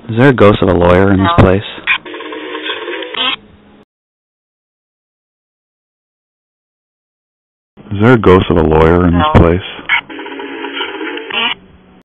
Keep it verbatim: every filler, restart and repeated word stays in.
Is there a ghost of a lawyer in this place? Is there a ghost of a lawyer in this place?